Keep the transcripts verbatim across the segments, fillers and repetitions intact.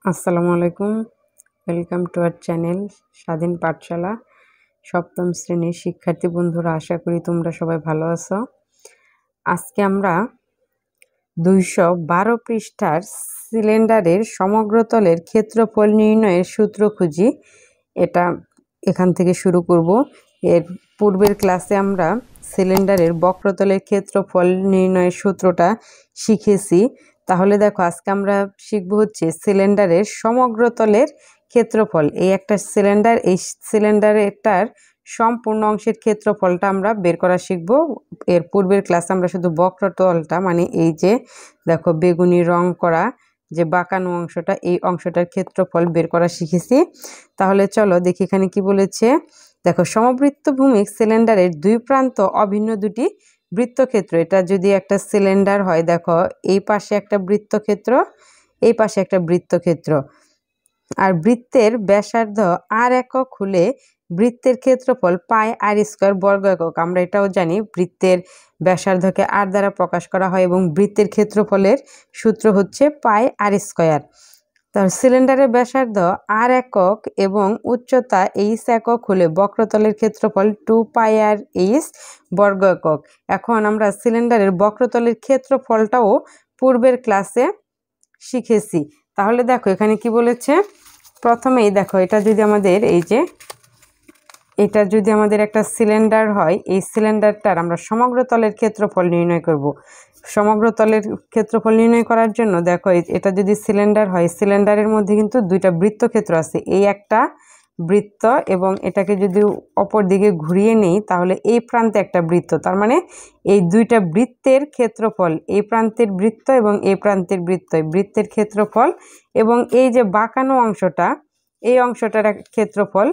আসসালামু আলাইকুম। Welcome to our channel স্বাধীন পাঠশালা। সপ্তম শ্রেণীর শিক্ষার্থী বন্ধুরা, আশা করি তোমরা সবাই ভালো আছো। আজকে আমরা দুইশো বারো পৃষ্ঠার সিলিন্ডারের সমগ্রতলের ক্ষেত্রফল নির্ণয়ের সূত্র খুঁজি। এটা এখান থেকে শুরু করব। এর পূর্বের ক্লাসে আমরা সিলিন্ডারের বক্রতলের ক্ষেত্রফল নির্ণয়ের সূত্রটা শিখেছি। তাহলে দেখো, আজকে আমরা শিখব হচ্ছে সিলিন্ডারের সমগ্রতলের ক্ষেত্রফল। এই একটা সিলিন্ডার, এই সিলিন্ডারটার সম্পূর্ণ অংশের ক্ষেত্রফলটা আমরা বের করা শিখব। এর পূর্বের ক্লাসে আমরা শুধু বক্রতলটা, মানে এই যে দেখো বেগুনি রং করা যে বাঁকানো অংশটা, এই অংশটার ক্ষেত্রফল বের করা শিখেছি। তাহলে চলো দেখি এখানে কি বলেছে। দেখো, সমবৃত্ত ভূমিক সিলিন্ডারের দুই প্রান্ত অভিন্ন দুটি বৃত্তক্ষেত্র। এটা যদি একটা সিলিন্ডার হয়, দেখো এই পাশে একটা বৃত্তক্ষেত্র, এই পাশে একটা বৃত্তক্ষেত্র, আর বৃত্তের ব্যাসার্ধ আর একক হলে বৃত্তের ক্ষেত্রফল পাই আর স্কোয়ার বর্গ একক। আমরা এটাও জানি, বৃত্তের ব্যাসার্ধকে আর দ্বারা প্রকাশ করা হয় এবং বৃত্তের ক্ষেত্রফলের সূত্র হচ্ছে পাই আর স্কোয়ার। তার সিলিন্ডারের ব্যাসার্ধ আর একক এবং উচ্চতা এইচ একক হলে বক্রতলের ক্ষেত্রফল টু পাই আর এইচ বর্গ একক। এখন আমরা সিলিন্ডারের বক্রতলের ক্ষেত্রফলটাও পূর্বের ক্লাসে শিখেছি। তাহলে দেখো এখানে কি বলেছে। প্রথমেই দেখো, এটা যদি আমাদের এই যে এটা যদি আমাদের একটা সিলিন্ডার হয়, এই সিলিন্ডারটার আমরা সমগ্র তলের ক্ষেত্রফল নির্ণয় করব। সমগ্র তলের ক্ষেত্রফল নির্ণয় করার জন্য দেখো, এটা যদি সিলিন্ডার হয়, সিলিন্ডারের মধ্যে কিন্তু দুইটা বৃত্তক্ষেত্র আছে। এই একটা বৃত্ত এবং এটাকে যদি অপর দিকে ঘুরিয়ে নেই, তাহলে এই প্রান্তে একটা বৃত্ত। তার মানে এই দুইটা বৃত্তের ক্ষেত্রফল, এই প্রান্তের বৃত্ত এবং এই প্রান্তের বৃত্ত, বৃত্তের ক্ষেত্রফল এবং এই যে বাঁকানো অংশটা, এই অংশটার ক্ষেত্রফল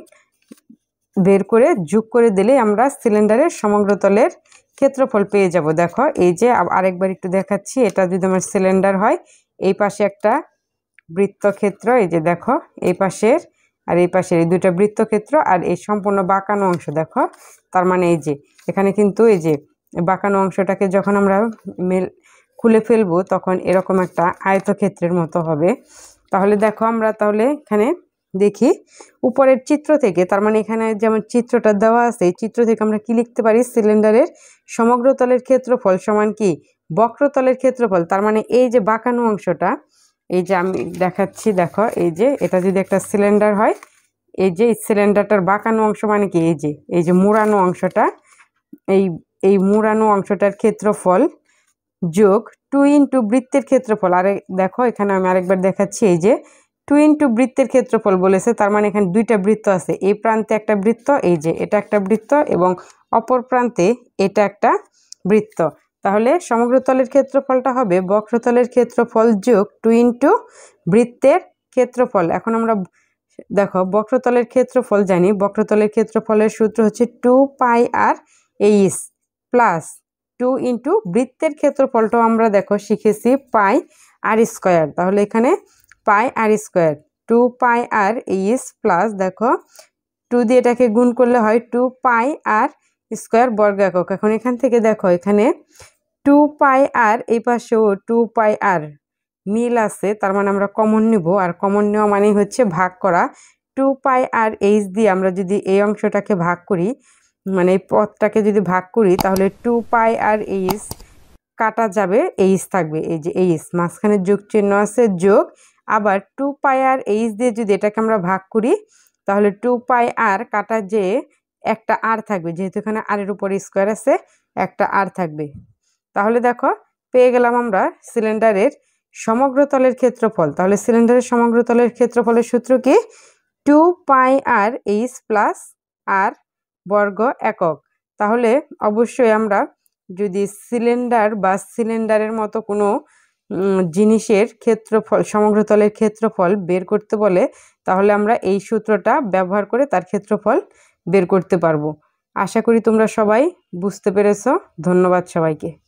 বের করে যোগ করে দিলে আমরা সিলিন্ডারের সমগ্রতলের ক্ষেত্রফল পেয়ে যাব। দেখো এই যে আরেকবার একটু দেখাচ্ছি। এটা যদি আমার সিলিন্ডার হয়, এই পাশে একটা বৃত্তক্ষেত্র, এই যে দেখো এই পাশের আর এই পাশের এই দুইটা বৃত্তক্ষেত্র, আর এই সম্পূর্ণ বাঁকানো অংশ দেখো। তার মানে এই যে এখানে কিন্তু এই যে বাঁকানো অংশটাকে যখন আমরা মেল খুলে ফেলবো, তখন এরকম একটা আয়তক্ষেত্রের মতো হবে। তাহলে দেখো আমরা তাহলে এখানে দেখি উপরের চিত্র থেকে, তার মানে এখানে যেমন চিত্রটা দেওয়া আছে, এই চিত্র থেকে আমরা কি লিখতে পারি, সিলিন্ডারের সমগ্রতলের ক্ষেত্রফল সমান কি বক্রতলের ক্ষেত্রফল। তার মানে এই যে বাঁকানো অংশটা, এই যে আমি দেখাচ্ছি, দেখো এই যে এটা যদি একটা সিলিন্ডার হয়, এই যে সিলিন্ডারটার বাঁকানো অংশ মানে কি এই যে এই যে মুড়ানো অংশটা, এই এই মুড়ানো অংশটার ক্ষেত্রফল যোগ টু ইন্টু বৃত্তের ক্ষেত্রফল। আরে দেখো এখানে আমি আরেকবার দেখাচ্ছি, এই যে টু ইন্টু বৃত্তের ক্ষেত্রফল বলেছে। তার মানে এখানে দুইটা বৃত্ত আছে, এই প্রান্তে একটা বৃত্ত, এই যে এটা একটা বৃত্ত এবং অপর প্রান্তে এটা একটা বৃত্ত। তাহলে সমগ্রতলের ক্ষেত্রফলটা হবে বক্রতলের ক্ষেত্রফল যোগ টু ইন্টু বৃত্তের ক্ষেত্রফল। এখন আমরা দেখো বক্রতলের ক্ষেত্রফল জানি, বক্রতলের ক্ষেত্রফলের সূত্র হচ্ছে two pi R H plus two into বৃত্তের ক্ষেত্রফলটাও আমরা দেখো শিখেছি পাই আর স্কোয়ার। তাহলে এখানে pi R square two pi R H plus দেখো টু দিয়ে এটাকে গুণ করলে হয় টু পাই আর স্কোয়ার বর্গ একক। এখন এখান থেকে দেখো এখানে টু পাই আর এই পাশেও টু পাই আর মিল আছে, তার মানে আমরা কমন নিব, আর কমন নেওয়া মানে হচ্ছে ভাগ করা। টু পাই আর এইচ দিয়ে আমরা যদি এই অংশটাকে ভাগ করি, মানে এই পথটাকে যদি ভাগ করি, তাহলে টু পাই আর এইচ কাটা যাবে, এইচ থাকবে, এই যে এইচ মাঝখানে যোগ চিহ্ন আছে যোগ, আবার টু পাই আর এইচ দিয়ে যদি এটাকে আমরা ভাগ করি, তাহলে টু পাই আর কাটা যে একটা আর থাকবে, যেহেতু এখানে আরের উপরে স্কোয়ার আছে, একটা আর থাকবে। তাহলে দেখো পেয়ে গেলাম আমরা সিলিন্ডারের সমগ্রতলের ক্ষেত্রফল। তাহলে সিলিন্ডারের সমগ্রতলের ক্ষেত্রফলের সূত্র কি, two pi R H plus R বর্গ একক। তাহলে অবশ্যই আমরা যদি সিলিন্ডার বা সিলিন্ডারের মতো কোনো জিনিসের ক্ষেত্রফল, সমগ্রতলের ক্ষেত্রফল বের করতে বলে, তাহলে আমরা এই সূত্রটা ব্যবহার করে তার ক্ষেত্রফল বের করতে পারবো। আশা করি তোমরা সবাই বুঝতে পেরেছো। ধন্যবাদ সবাইকে।